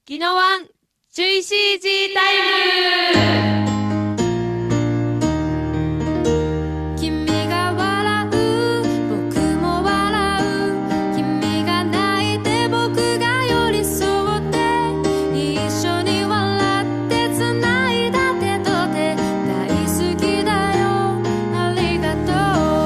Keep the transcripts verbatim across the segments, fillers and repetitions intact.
宜野湾チュイシージータイム。君が笑う僕も笑う、君が泣いて僕が寄り添って、一緒に笑って繋いだ手と手、大好きだよありがと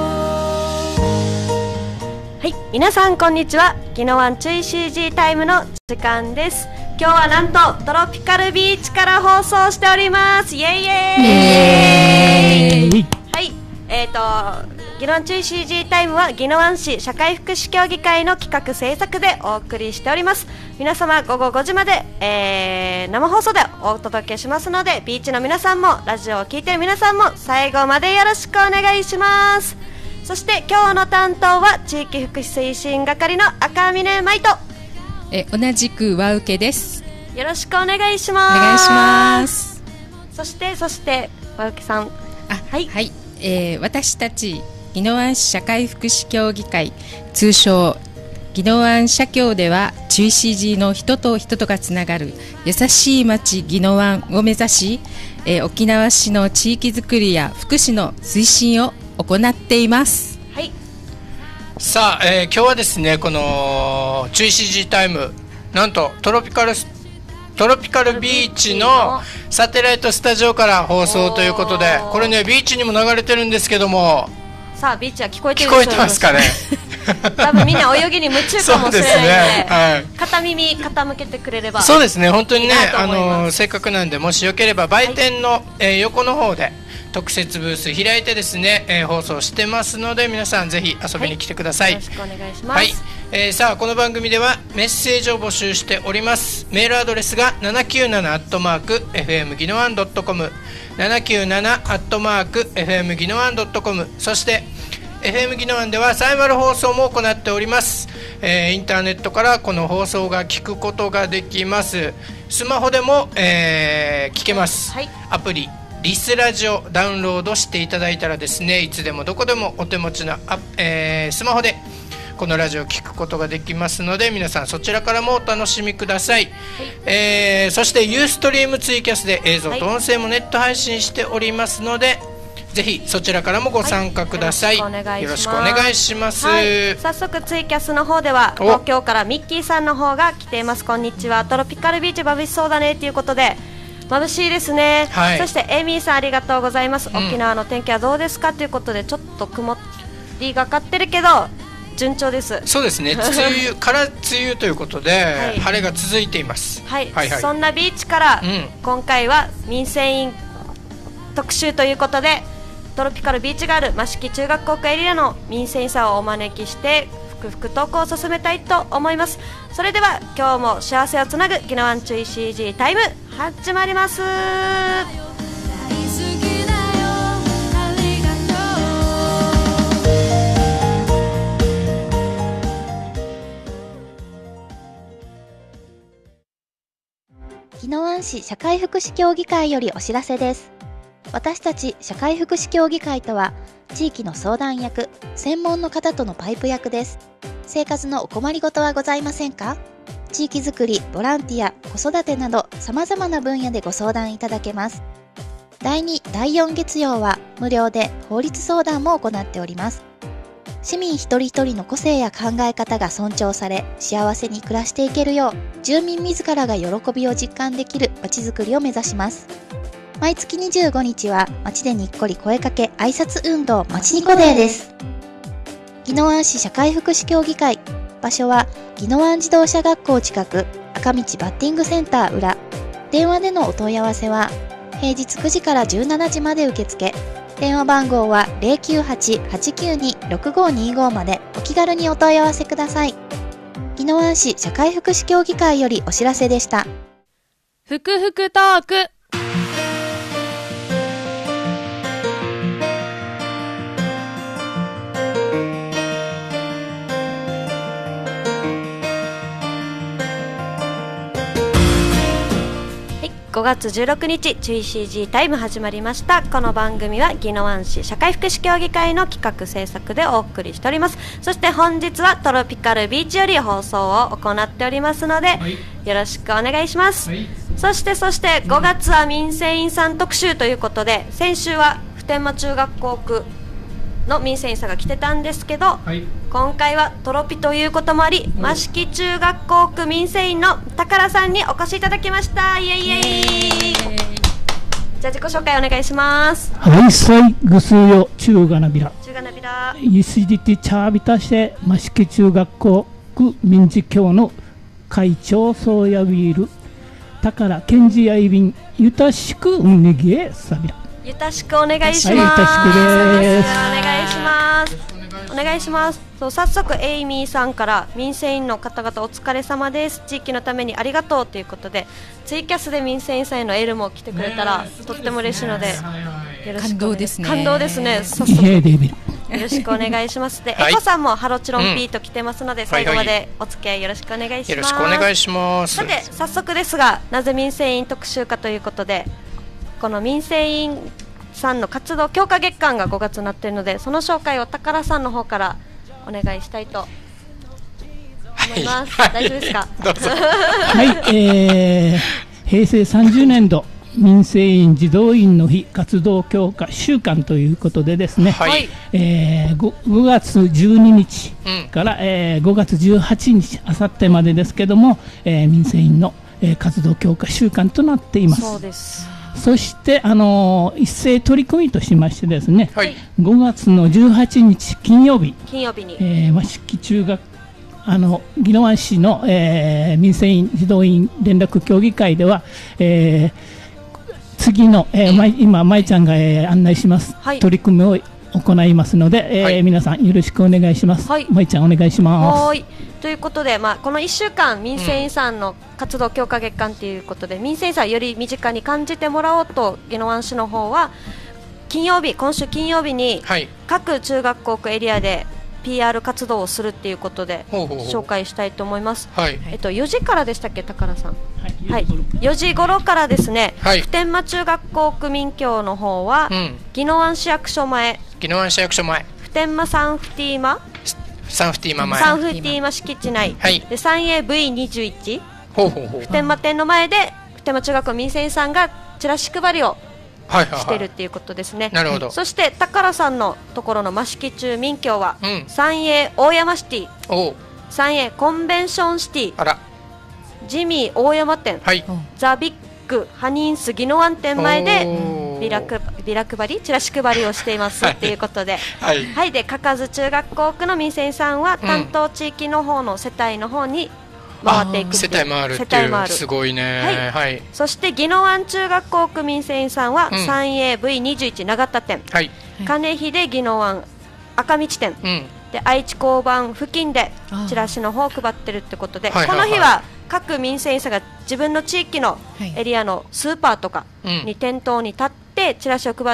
う。 はい、皆さんこんにちは。宜野湾チュイシージータイムの時間です。今日はなんとトロピカルビーチから放送しております。イエイイエーイ。はい、えーと宜野湾チュイシージータイムは宜野湾市社会福祉協議会の企画制作でお送りしております。皆様午後ごじまで、えー、生放送でお届けしますので、ビーチの皆さんもラジオを聞いている皆さんも最後までよろしくお願いします。そして今日の担当は地域福祉推進係の赤嶺舞とえ同じく和受けです。 よろしくお願いします。 お願いします。 そしてそして和受さん、 あ、はい、はい、えー、私たち宜野湾市社会福祉協議会、通称宜野湾社協ではチュイシージーの人と人とがつながる優しい町宜野湾を目指し、えー、沖縄市の地域づくりや福祉の推進を行っています。 はい、 さあ、えー、今日はですね、このチュイシージータイム、なんとトロピカルトロピカルビーチのサテライトスタジオから放送ということで、これねビーチにも流れてるんですけども、 さあビーチは聞こえてる聞こえてますかね。 多分みんな泳ぎに夢中かもしれないので、 ね、はい、 片耳傾けてくれれば。 そうですね、本当にね、あのせっかくなんで、もしよければ売店の、はい、えー、横の方で特設ブース開いてですね、えー、放送してますので、皆さんぜひ遊びに来てください。 はい、よろしくお願いします。 はい、えー、さあこの番組ではメッセージを募集しております。メールアドレスが ななきゅうなな アットマーク エフエム ギノワン ドットコム ななきゅうなな アットマーク エフエム ギノワン ドットコム、 そして エフエム ギノワンではサイマル放送も行っております。えー、インターネットからこの放送が聞くことができます。スマホでも、えー、聞けます。 はい、 アプリリスラジオダウンロードしていただいたらですね、いつでもどこでもお手持ちの、えー、スマホでこのラジオを聞くことができますので、皆さんそちらからもお楽しみください。はい、えー、そしてユーストリームツイキャスで映像と音声もネット配信しておりますので、はい、ぜひそちらからもご参加ください。はい、よろしくお願いします。 はい、早速ツイキャスの方では東京からミッキーさんの方が来ています。こんにちは、トロピカルビーチ眩しそうだねということで、眩しいですね。はい、そしてエミーさんありがとうございます。うん、沖縄の天気はどうですかということで、ちょっと曇りがかってるけど順調です。 そうですね、梅雨から梅雨ということで、はい、晴れが続いています。 はいはいはい、そんなビーチから、うん、今回は民生委員特集ということで、トロピカルビーチがある益城中学校区エリアの民生委員さんをお招きしてふくふくトークを進めたいと思います。それでは今日も幸せをつなぐ宜野湾チュイシージータイム始まります。 宜野湾市社会福祉協議会よりお知らせです。私たち社会福祉協議会とは、地域の相談役、専門の方とのパイプ役です。生活のお困りごとはございませんか？地域づくり、ボランティア、子育てなど様々な分野でご相談いただけます。だいに、だいよん月曜は無料で法律相談も行っております。市民一人一人の個性や考え方が尊重され、幸せに暮らしていけるよう、住民自らが喜びを実感できるまちづくりを目指します。毎月にじゅうごにちは街でにっこり声かけ挨拶運動まちにこデーです。宜野湾市社会福祉協議会、場所は宜野湾自動車学校近く赤道バッティングセンター裏。電話でのお問い合わせは平日くじからじゅうしちじまで受付。電話番号は ゼロきゅうはち はちきゅうに ろくごにご までお気軽にお問い合わせください。宜野湾市社会福祉協議会よりお知らせでした。 ふくふくトーク。 ごがつじゅうろくにちチュイシージータイム始まりました。この番組は宜野湾市社会福祉協議会の企画制作でお送りしております。そして本日はトロピカルビーチより放送を行っておりますので、はい、 よろしくお願いします、 はい、 そしてそしてごがつは民生委員さん特集ということで、先週は普天間中学校区の民生委員さんが来てたんですけど、 はい、今回はトロピということもあり、益城中学校区民生委員の宝さんにお越しいただきました。イエイイエイ。じゃあ自己紹介お願いします。 はい、さいぐすよ中がなびら中がなびらゆすじてちゃびたして益城中学校区民事協の会長そうやびる宝健二やいびんゆたしくうんにぎえさびらゆたしくお願いします。 はい、ゆたしくです。 お願いします。お願いします。そう早速エイミーさんから民生委員の方々お疲れ様です、地域のためにありがとうということで、ツイキャスで民生委員さんへのエールも来てくれたらとっても嬉しいので、よろしくお願い感動ですね。 感動ですね。早イ速エーデビルよろしくお願いしますで、 はい、 エコさんもハロチロンピーと来てますので、 うん、 最後までお付き合いよろしくお願いします。 よろしくお願いします。 さて早速ですが、なぜ民生委員特集かということで、この民生委員さんの活動強化月間がごがつになっているので、その紹介を宝さんの方からお願いしたいと思います、はい、大丈夫ですか？ どうぞはい、えー、平成さんじゅうねんど民生委員児童委員の日活動強化週間ということでですね、 はい、 えー、ご, ごがつじゅうににちから、うん、えー、ごがつじゅうはちにちあさってまでですけども、えー、民生委員の、えー、活動強化週間となっています。 そうです。 そして、あのー、一斉取り組みとしましてですね、 はい、 ごがつのじゅうはちにち金曜日、 金曜日に、 えー、益城中学あの宜野湾市の、えー、民生委員児童委員連絡協議会では、えー、次の、えーま、今舞ちゃんが、えー、案内します、はい、取り組みを行いますので、えーはい、皆さんよろしくお願いします。はい、舞ちゃんお願いします。 はいということで、まあ、このいっしゅうかん民生委員さんの活動強化月間ということで、うん、民生委員さんをより身近に感じてもらおうと宜野湾市の方は金曜日今週金曜日に各中学校区エリアで ピーアール 活動をするっていうことで紹介したいと思います。はい、えっと、よじからでしたっけ宝さん。はい、よじ頃からですね、はい、普天間中学校区民協の方は、うん、宜野湾市役所前宜野湾市役所前普天間サンフティーマサンフティーマ前サンフティーマ敷地内、はい、で スリーエーブイにじゅういちほうほうほう普天間店の前で普天間中学校民生委員さんがチラシ配りをしてるっていうことですね。 なるほど。 そして宝さんのところの益城中民協は、うん、サンエー大山シティ、おサンエーコンベンションシティ、あらジミー大山店、はい、ザ・ビッグハニンス宜野湾店前でビラくビラ配りチラシ配りをしていますということで、はい、はい、で嘉数中学校区の民生委員さんは担当地域の方の世帯の方に回っていくっていう、 世帯回るっていうすごいね、 はいはい、そして宜野湾中学校区民生委員さんは、うん、サンエーブイにじゅういち 長田店、はい、金秀宜野湾赤道店、うん、で愛知交番付近でチラシの方を配ってるってことで、この日は各民生委員さんが自分の地域のエリアのスーパーとかに店頭に立ってチラシを配って、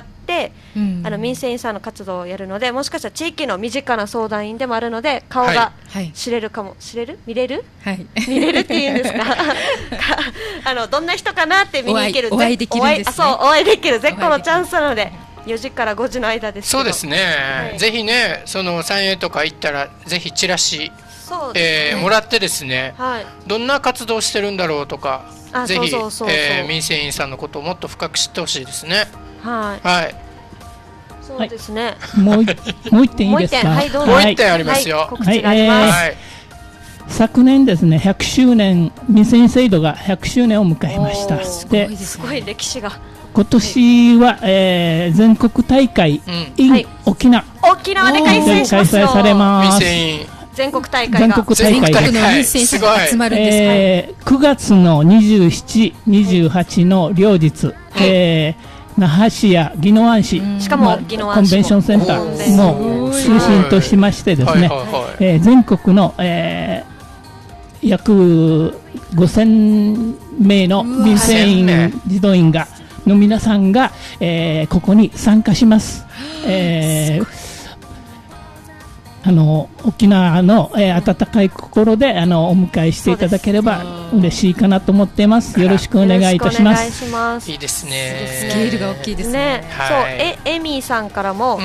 うん、あの民生委員さんの活動をやるので、もしかしたら地域の身近な相談員でもあるので顔が知れるかも、はい、知れる見れる、はい、見れるっていうんですかあのどんな人かなって見に行ける、 お会いできるんですね。 あ、そうお会いできる絶好のチャンスなのでよじからごじの間ですけど、 そうですね、はい、ぜひねその三栄とか行ったらぜひチラシそうですね、えー、もらってですね、はい、どんな活動してるんだろうとか、ぜひ民生委員さんのことをもっと深く知ってほしいですね。はい、はい、 そうですね、 はい、もうもう一点いいですか？ はい、どうぞ。 もう一点ありますよ。はい、 告知があります。 はい、えー、昨年ですねひゃくしゅうねん民生委員制度がひゃくしゅうねんを迎えました。 すごいですね、すごい歴史が。 今年は、えー、全国大会 in、はい、沖縄沖縄で開催しますよ。 開催されます。 全国大会が全国大会全国の民生委員さんが集まるんです、 えー、くがつのにじゅうしち、にじゅうはちの両日、はい、えー、那覇市や宜野湾市、 しかも、まあ、 コンベンションセンターも中心としましてですね、えー、全国の、えー、約ごせんめいの民生委員児童員がの皆さんが、えー、ここに参加します。えーあの沖縄の、えー、温かい心であのお迎えしていただければ嬉しいかなと思っています。よろしくお願いいたします。 いいですね。 スケールが大きいですね。 ね、はい、そうえエミーさんからも、うん、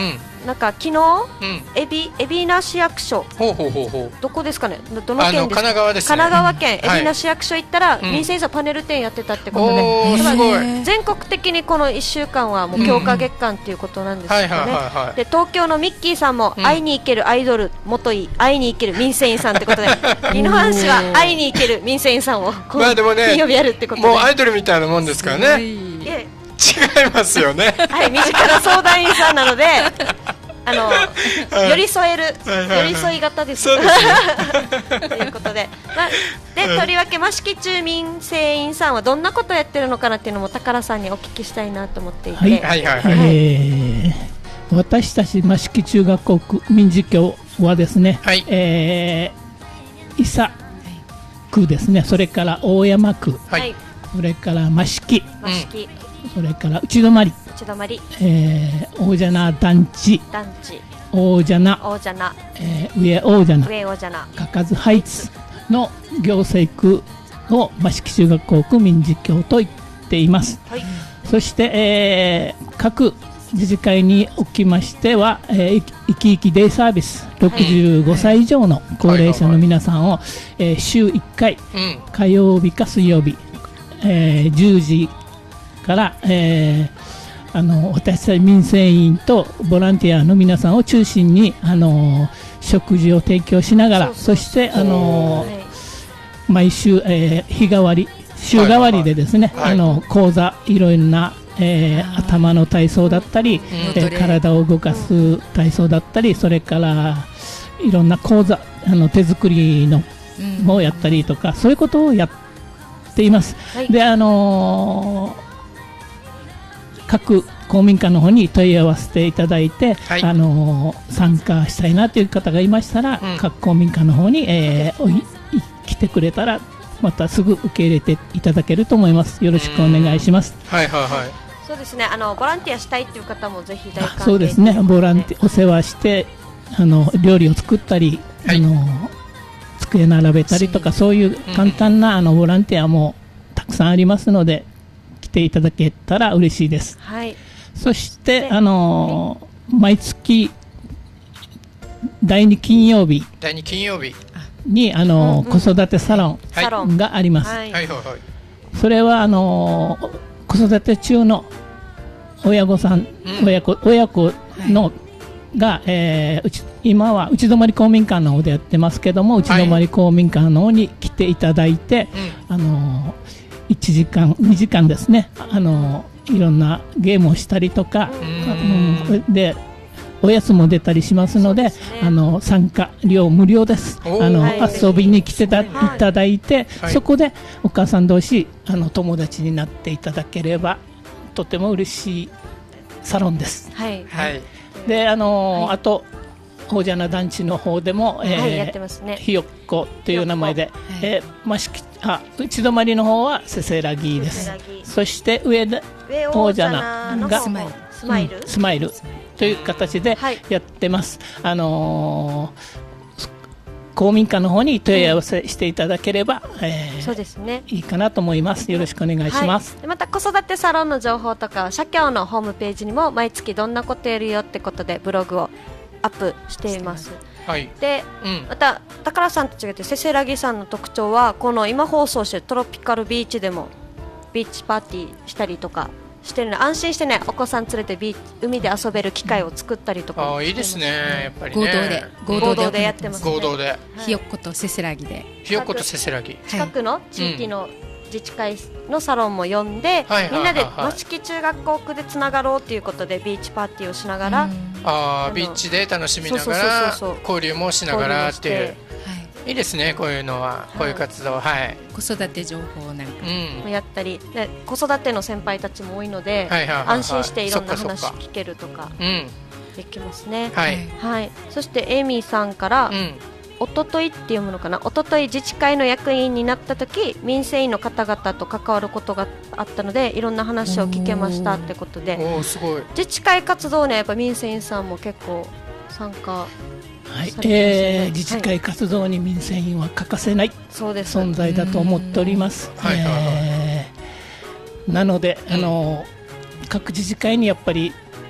なんか昨日、 うん、 海老海老名市役所、 ほうほうほうほう、 どこですかね、どの県ですか。 あの神奈川ですね。 神奈川県うん海老名市役所行ったら、 うん民生委員さんパネル展やってたってことで、 おーすごい。 全国的にこのいっしゅうかんはもう強化月間っていうことなんですよね。 はいはいはいはい。 で東京のミッキーさんもうん会いに行けるアイドル元い会いに行ける民生委員さんってことで、宜野湾市は会いに行ける民生委員さんをこうまあでもね金曜日やるってことで、 もうアイドルみたいなもんですからね。 いで違いますよね。 はい、身近な相談員さんなので、あの、 はい寄り添える、 はいはいはい寄り添い型です。 そうですね。 ということで、まあ、で、とりわけ益城中民生委員さんはどんなことをやってるのかなっていうのも宝さんにお聞きしたいなと思っていて、 はいはいはいはい。 えー私たち益城中学校区民事協はですね、 はいえー伊佐区ですね、それから大山区、 ははいい、 それから益城、 益城、 それから内泊、 内泊、 えー、大蛇名団地、 団地、 大蛇名、 大蛇名、 えー上大蛇名、 上大蛇名、 かかずハイツの行政区を益城中学校区民事協と言っています。 はい、 そして、えー各自治会におきましては、えー、いきいきデイサービスろくじゅうごさい以上の高齢者の皆さんを、えー週いっかいうん。 火曜日か水曜日、えーじゅうじから、えーあの私たち民生委員とボランティアの皆さんを中心に、あの食事を提供しながら、 そうそうそして、あのはい、 毎週、えー日替わり週替わりでですね、 はいはいあの講座いろいろな、えー頭の体操だったり、えー体を動かす体操だったり、それからいろんな講座、あの手作りのをやったりとか、そういうことをやっています。 はいで、あのー各公民館の方に問い合わせていただいて、 はいあのー参加したいなという方がいましたら、 うん各公民館の方に、えーおいい来てくれたらまたすぐ受け入れていただけると思います。よろしくお願いします。 はいはいはい。 そうですね、あのボランティアしたいっていう方もぜひ大歓迎そうですね、ボランティお世話してあの料理を作ったり、 はいあの机並べたりとか、そういう簡単なあのボランティアもたくさんありますので、来ていただけたら嬉しいです。 はい、 そしてであの毎月だいに金曜日だいに金曜日。 にあの、 うんうん子育てサロはいサロンンがあります。 はい、 はいはいはい。 それはあの子育て中の親御さん、 うん親子親子のが、えーうち今は内泊公民館の方でやってますけども、内泊公民館の方に来ていただいて、あのいちじかんにじかんですね、あのいろんなゲームをしたりとか、 うんうんでおやつも出たりしますので、 そうですねあの参加料無料です。 おーあの、 はい遊びに来てた、 はいいただいて、 はいそこでお母さん同士あの友達になっていただければとても嬉しいサロンです。 はい、 はい。 で、あのーはいあと大蛇名団地の方でも、えーはいやってますねひよっこという名前で、 ひよっえー、益城あ内泊の方はせせらぎですせせらぎ。 そして上で上大蛇名のが方もスマイル、 うんスマイルという形ではいやってます。あのー公民館の方に問い合わせしていただければ、えーそうですね。 いいかなと思います。よろしくお願いします。 はい、でまた子育てサロンの情報とか社協のホームページにも毎月どんなことやるよってことでブログをアップしています。 はい。 でうん。 また宝さんと違ってせせらぎさんの特徴はこの今放送してるトロピカルビーチでもビーチパーティーしたりとかしてるので、安心してねお子さん連れてビーチ海で遊べる機会を作ったりとかああ、 もしていいですね。やっぱり合同ねで。 合同で合同でやってますね合同で。 ひよっことせせらぎで、 ひよっことせせらぎ。 近くの地域の自治会のサロンも呼んで、 はいはいはいはいみんなで益城中学校区でつながろうということでビーチパーティーをしながら、 ああ、 あのビーチで楽しみながそうらそうそうそう交流もしながらっていう交流もし。 はい、 いいですね、こういうのは、こういう活動、はい。 子育て情報なんかうん。 やったりで子育ての先輩たちも多いので、 はいはいはいはい安心していろんなそっかそっか話聞けるとかうん。 できますね。 はい。 はい、そしてエイミーさんから、 うん。 おとといって読むのかな、おととい自治会の役員になった時民生委員の方々と関わることがあったのでいろんな話を聞けましたってことで、 おお、すごい。 自治会活動ねやっぱ民生委員さんも結構参加、 はいされてますねえー自治会活動に民生委員は欠かせないそうです存在だと思っております。 はいはいはいえーなので、あの各自治会にやっぱり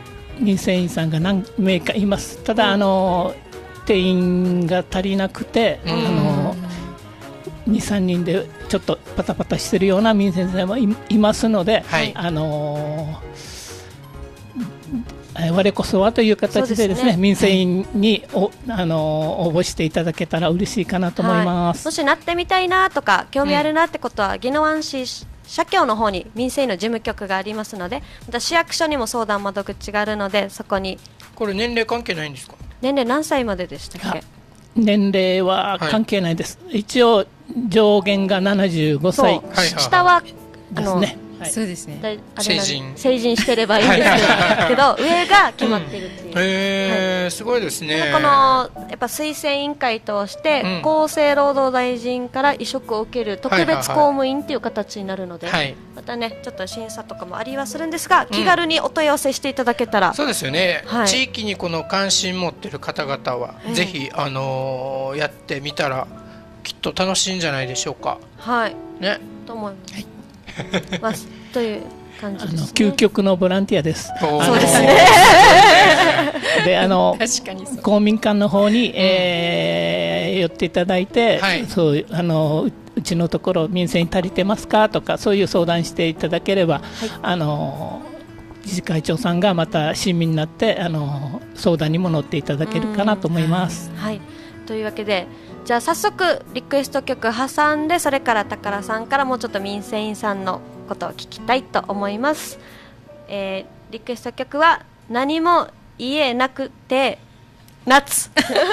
民生委員さんが何名かいます。ただ、あの定員が足りなくて、あのに、さんにんでちょっとパタパタしてるような民生委員さんも い, いますので、はい、あの我こそはという形でですね、民生委員にお、あの応募していただけたら嬉しいかなと思います。 はい、もしなってみたいなとか興味あるなってことは、宜野湾市社協の方に民生委員の事務局がありますので、また市役所にも相談窓口があるので、そこに。 これ年齢関係ないんですか？ 年齢何歳まででしたっけ？ 年齢は関係ないです。はい、一応上限がななじゅうごさい。 下はあのですね。 はい、そうですね。 成人成人してればいいんですけど上が決まってるっていう。 うん、へー、はい、すごいですね。 このやっぱ推薦委員会として、うん、厚生労働大臣から委嘱を受ける特別公務員っていう形になるので、はいはいはい、またねちょっと審査とかもありはするんですが、気軽にお問い合わせしていただけたら、うん、 そうですよね、はい、地域にこの関心持ってる方々は、うん、ぜひ、あのー、やってみたらきっと楽しいんじゃないでしょうか。 はいね、 と思います、はいまあ、という感じです、ね、 あの究極のボランティアです。 そうですねであの確かにそう、 公民館の方に、えー、寄っていただいて、はい、そうあのうちのところ民生に足りてますかとかそういう相談していただければ、はい、あの自治会長さんがまた親身になってあの相談にも乗っていただけるかなと思います。 はい、というわけでじゃあ早速リクエスト曲挟んで、それから宝さんからもうちょっと民生委員さんのことを聞きたいと思います。えー、リクエスト曲は何も言えなくて夏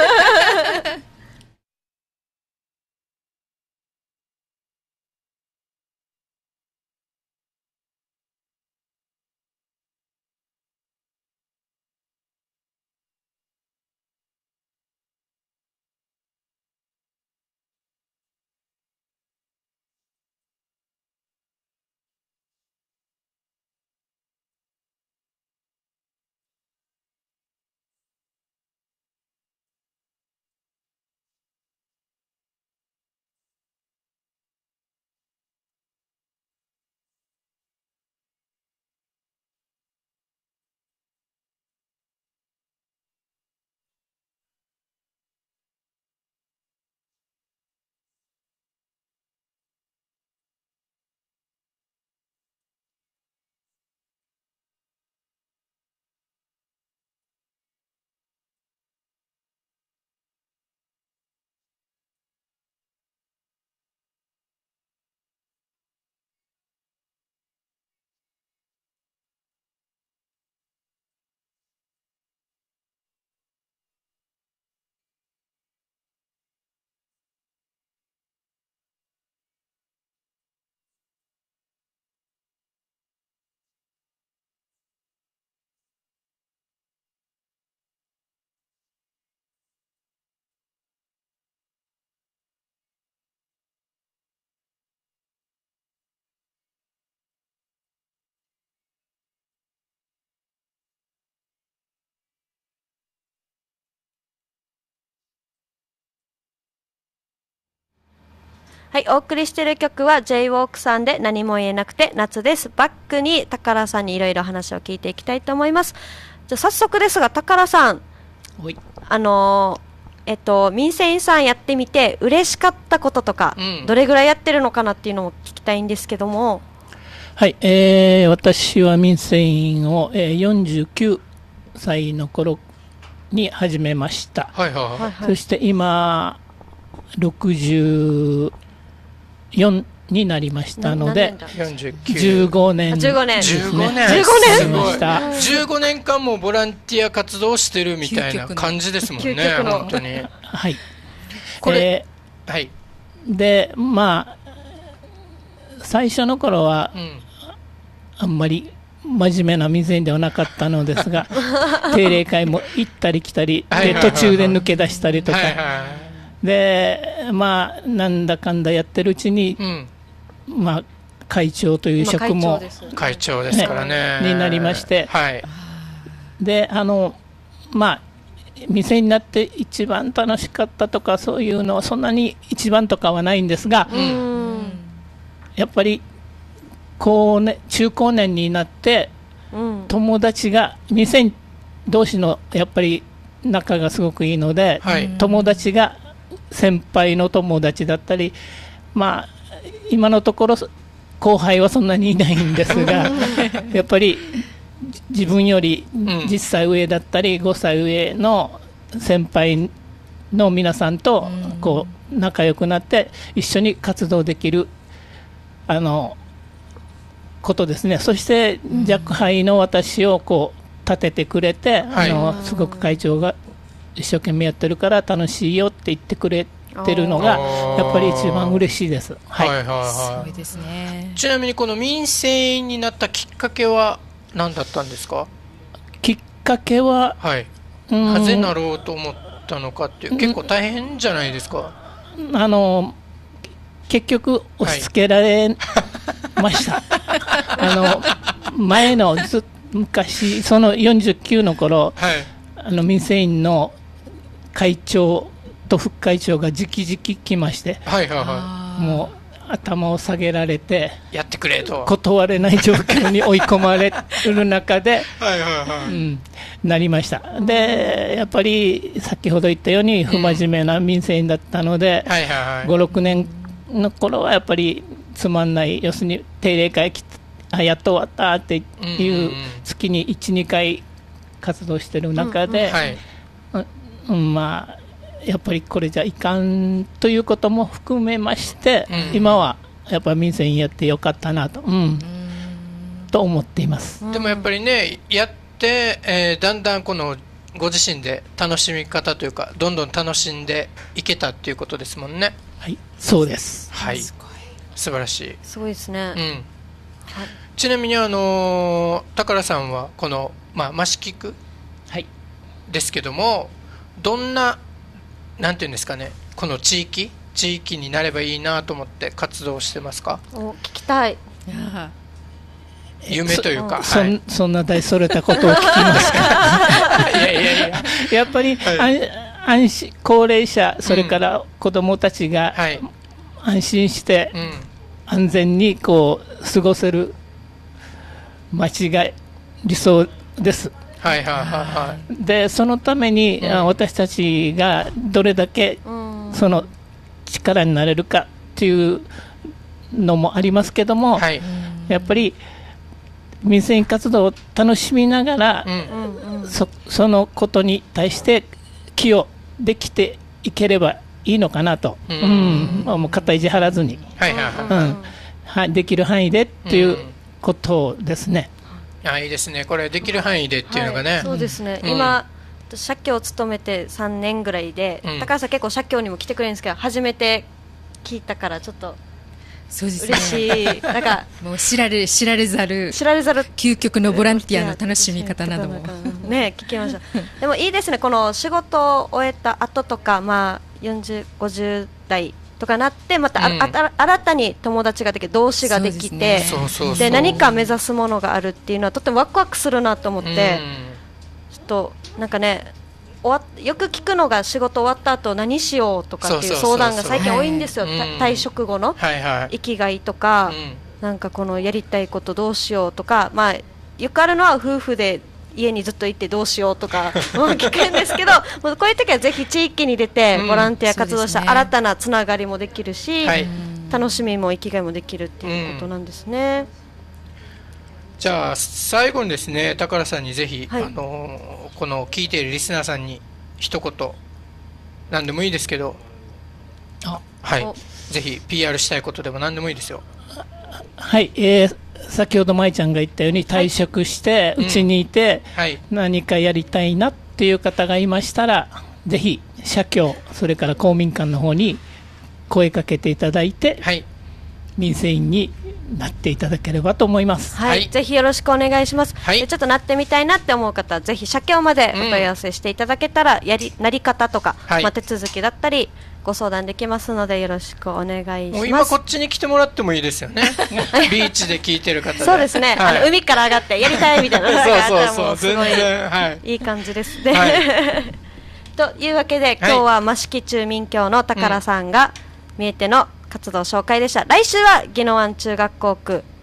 はい、お送りしている曲は ジェイウォーク さんで何も言えなくて夏です。バックに宝さんにいろいろ話を聞いていきたいと思います。じゃあ早速ですが宝さん、あのー、えっと民生委員さんやってみて嬉しかったこととか、うん、どれぐらいやってるのかなっていうのも聞きたいんですけども。 はい、えー、私は民生委員を、えー、よんじゅうきゅうさいの頃に始めました。はいはいはい、そして今ろくじゅうよんになりましたのでじゅうごねんじゅうごねんじゅうごねんじゅうごねんかんもボランティア活動してるみたいな感じですもんね。本当に。 はい。 これ、えー、はい。 でまあ最初の頃は、うん、あんまり真面目な民生委員ではなかったのですが定例会も行ったり来たりで途中で抜け出したりとか。はいはいはいでまあ、なんだかんだやってるうちに、うんまあ、会長という職も、 会長ですからね、 になりまして、はい、であのまあ店になって一番楽しかったとかそういうのはそんなに一番とかはないんですが、うん、やっぱり高年中高年になって、うん、友達が店に同士のやっぱり仲がすごくいいので、 はい、 友達が先輩の友達だったり、まあ、今のところ後輩はそんなにいないんですがやっぱり自分よりじっさい上だったりごさい上の先輩の皆さんとこう仲良くなって一緒に活動できるあのことですね。そして若輩の私をこう立ててくれて、あのすごく会長が一生懸命やってるから楽しいよって言ってくれてるのがやっぱり一番嬉しいです。はい、はいはいはい、 すごいですね。 ちなみにこの民生委員になったきっかけは何だったんですか？ きっかけは、 はい、なぜなろうと思ったのかっていう、結構大変じゃないですか？ あの結局押し付けられました、はい、あの前のず昔そのよんじゅうきゅうの頃、はい、あの民生委員の会長と副会長が直々来まして、はいはいはい、もう頭を下げられてやってくれと断れない状況に追い込まれる中ではいはい、はい、うん、 なりました。でやっぱり先ほど言ったように不真面目な民生委員だったので、うん、はいはいはい、ごろくねんの頃はやっぱりつまんない、要するに定例会来てあやっと終わったっていう月にいち、にかい活動してる中で、うんうん、はい、うん、まあやっぱりこれじゃいかんということも含めまして、うん、今はやっぱり民生委員やってよかったなと、うんうん、と思っています。 でもやっぱりねやって、えー、だんだんこのご自身で楽しみ方というかどんどん楽しんでいけたっていうことですもんね。 はい、そうです。 はい、すごい素晴らしい。 すごいですね。うん、はい、 ちなみにあの宝さんはこのまあ益菊ですけども、どんななんていうんですかね、この地域地域になればいいなと思って活動してますか？ お聞きたい。 夢というか、 そ, はい、そ, そんな大それたことを聞きますか？いやいやいや、やっぱり、はい、安心高齢者それから子どもたちが安心して安全にこう過ごせる街が理想です。 はいはいはいはい、 でそのために、うん、私たちがどれだけその力になれるかっていうのもありますけども、はい、やっぱり民生委員活動を楽しみながら、うん、そ, そのことに対して寄与できていければいいのかなと、うんうん、もう肩意地張らずに、はいはいはい、うん、できる範囲でっていうことですね。 あ、いいですね。これできる範囲でっていうのがね、はい、 そうですね、うん、今社協を務めてさんねんぐらいで、うん、高橋さん結構社協にも来てくれるんですけど初めて聞いたからちょっとそうですね、 嬉しい。なんかもう知られ知られざる知られざる究極のボランティアの楽しみ方などもね聞きましたでもいいですね、この仕事を終えた後とか、まあ、よんじゅう、ごじゅう代とかなってまた、うん、ああ新たに友達ができて同志ができて、で何か目指すものがあるっていうのはとてもワクワクするなと思って、うん、ちょっとなんかね終わよく聞くのが仕事終わった後何しようとかっていう相談が最近多いんですよ。退職後の生きがいとか、うん、なんかこのやりたいことどうしようとか、まあ、よくあるのは夫婦で家にずっと行ってどうしようとか聞くんですけどもうこういう時はぜひ地域に出てボランティア活動した新たなつながりもできるし、うん、楽しみも生きがいもできるっていうことなんですね、うん、 じゃあ最後にですね宝さんにぜひ、はい、あのこの聞いているリスナーさんに一言何でもいいですけど、あ、はい、ぜひ ピーアール したいことでも何でもいいですよ。 はい、えー先ほど舞ちゃんが言ったように退職してうちにいて何かやりたいなっていう方がいましたら、ぜひ社協それから公民館の方に声かけていただいて、はい、民生委員になっていただければと思います。 はい、はい、ぜひよろしくお願いします、はい、でちょっとなってみたいなって思う方はぜひ社協までお問い合わせしていただけたら、うん、やりなり方とか、はい、まあ、手続きだったりご相談できますのでよろしくお願いします。もう今こっちに来てもらってもいいですよねビーチで聞いてる方でそうですね、はい、あの海から上がってやりたいみたいなそうそうそう全然、はい、 いい感じですね、はい、というわけで今日は益城中民協の宝さんが見えての活動紹介でした。来週は宜野湾中学校区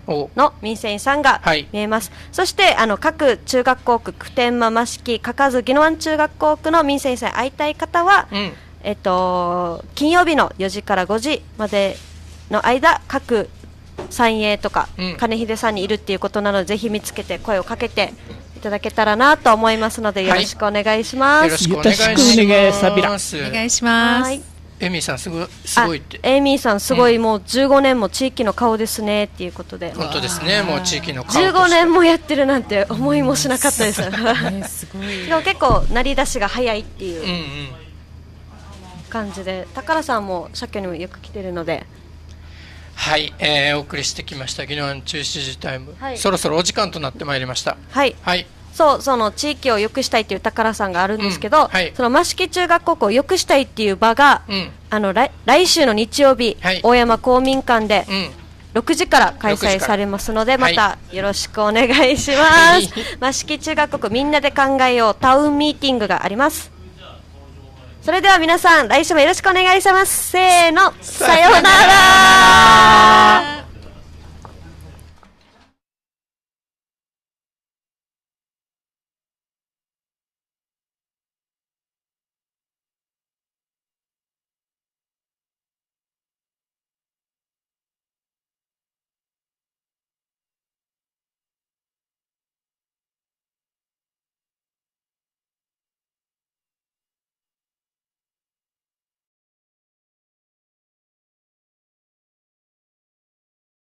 の民生委員さんが見えます、はい、そしてあの各中学校区普天間益城嘉数宜野湾中学校区の民生委員さんに会いたい方は、うんえっと、金曜日のよじからごじまでの間各三栄とか、うん、金秀さんにいるっていうことなのでぜひ見つけて声をかけていただけたらなと思いますのでよろしくお願いします、はい、よろしくお願いしますお願いします。 エミーさんすごいすごいってエミーさんすごい、うん、もうじゅうごねんも地域の顔ですねっていうことで本当ですねもう地域の顔じゅうごねんもやってるなんて思いもしなかったですすごいでも結構鳴り出しが早いっていう感じで、うんうん、宝さんも社協にもよく来てるのではい、えー、お送りしてきました宜野湾中支持タイム、はい、そろそろお時間となってまいりましたはい、はいそうその地域を良くしたいっていう宝さんがあるんですけど、うんはい、その益城中学高校を良くしたいっていう場が、うん、あの 来, 来週の日曜日、はい、大山公民館でろくじから開催されますのでまたよろしくお願いします、はい、益城中学高校みんなで考えようタウンミーティングがあります。それでは皆さん来週もよろしくお願いします。せーのさようなら。